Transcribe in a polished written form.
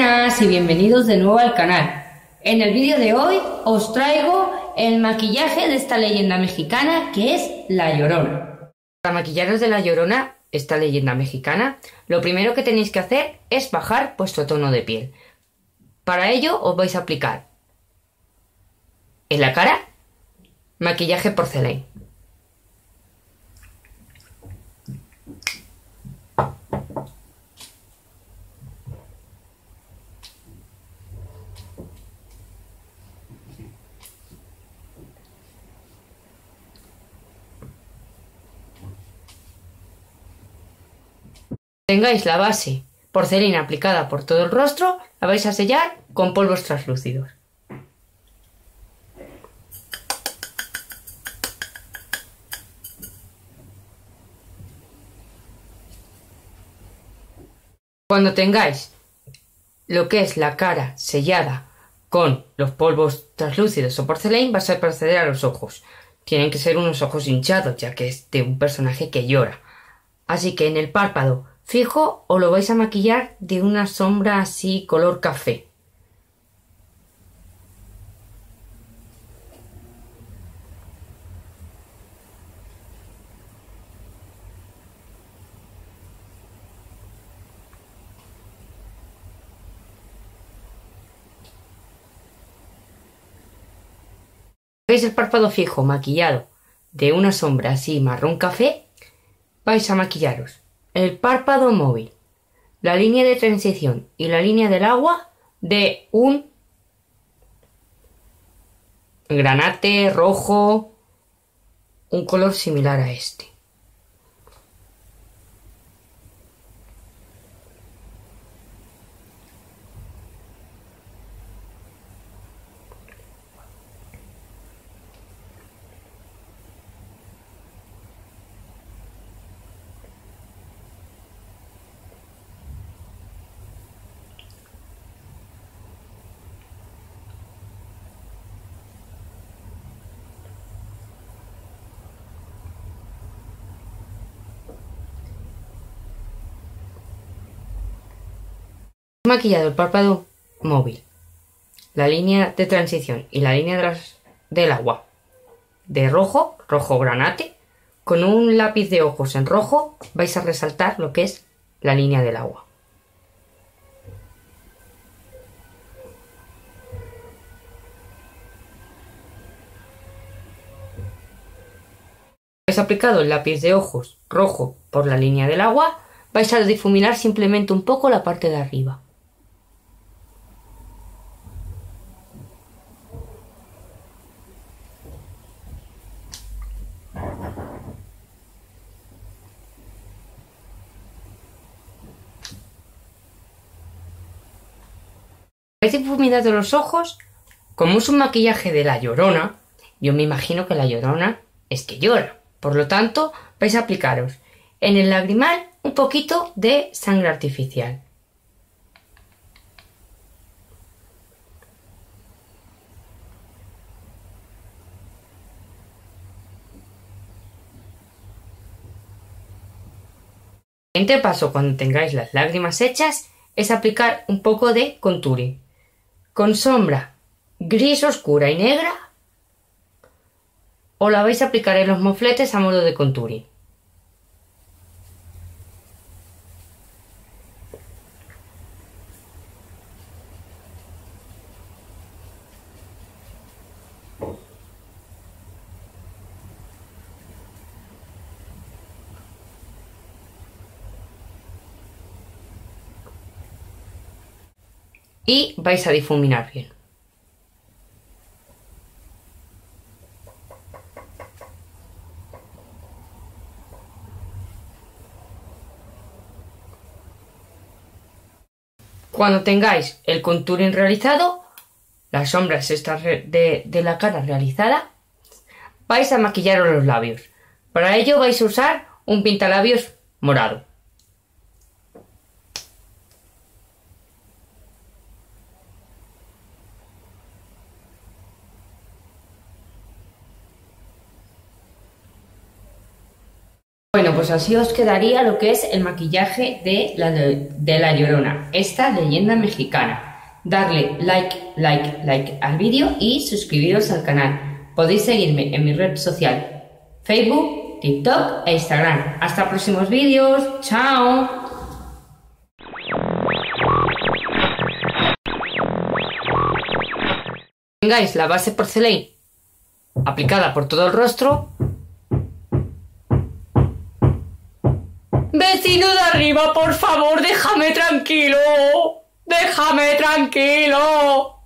Buenas y bienvenidos de nuevo al canal. En el vídeo de hoy os traigo el maquillaje de esta leyenda mexicana que es La Llorona. Para maquillaros de La Llorona, esta leyenda mexicana, lo primero que tenéis que hacer es bajar vuestro tono de piel. Para ello os vais a aplicar en la cara maquillaje porcelain. Tengáis la base porcelana aplicada por todo el rostro, la vais a sellar con polvos translúcidos. Cuando tengáis lo que es la cara sellada con los polvos translúcidos o porcelain, vas a proceder a los ojos. Tienen que ser unos ojos hinchados, ya que es de un personaje que llora. Así que en el párpado fijo os lo vais a maquillar de una sombra así color café. ¿Veis el párpado fijo maquillado de una sombra así marrón café? Vais a maquillaros el párpado móvil, la línea de transición y la línea del agua de un granate rojo, un color similar a este. He maquillado el párpado móvil, la línea de transición y la línea del agua de rojo, rojo granate. Con un lápiz de ojos en rojo vais a resaltar lo que es la línea del agua. Habéis aplicado el lápiz de ojos rojo por la línea del agua, vais a difuminar simplemente un poco la parte de arriba. Habéis difuminado los ojos. Como es un maquillaje de La Llorona, yo me imagino que La Llorona es que llora. Por lo tanto, vais a aplicaros en el lagrimal un poquito de sangre artificial. El siguiente paso, cuando tengáis las lágrimas hechas, es aplicar un poco de contouring. Con sombra gris oscura y negra, o la vais a aplicar en los mofletes a modo de contouring. Y vais a difuminar bien. Cuando tengáis el contouring realizado, las sombras estas de la cara realizada, vais a maquillaros los labios. Para ello vais a usar un pintalabios morado. Bueno, pues así os quedaría lo que es el maquillaje de la Llorona, esta leyenda mexicana. Darle like al vídeo y suscribiros al canal. Podéis seguirme en mi red social, Facebook, TikTok e Instagram. Hasta próximos vídeos. ¡Chao! Tengáis la base Porcelain aplicada por todo el rostro. ¡Vecino de arriba, por favor, déjame tranquilo! ¡Déjame tranquilo!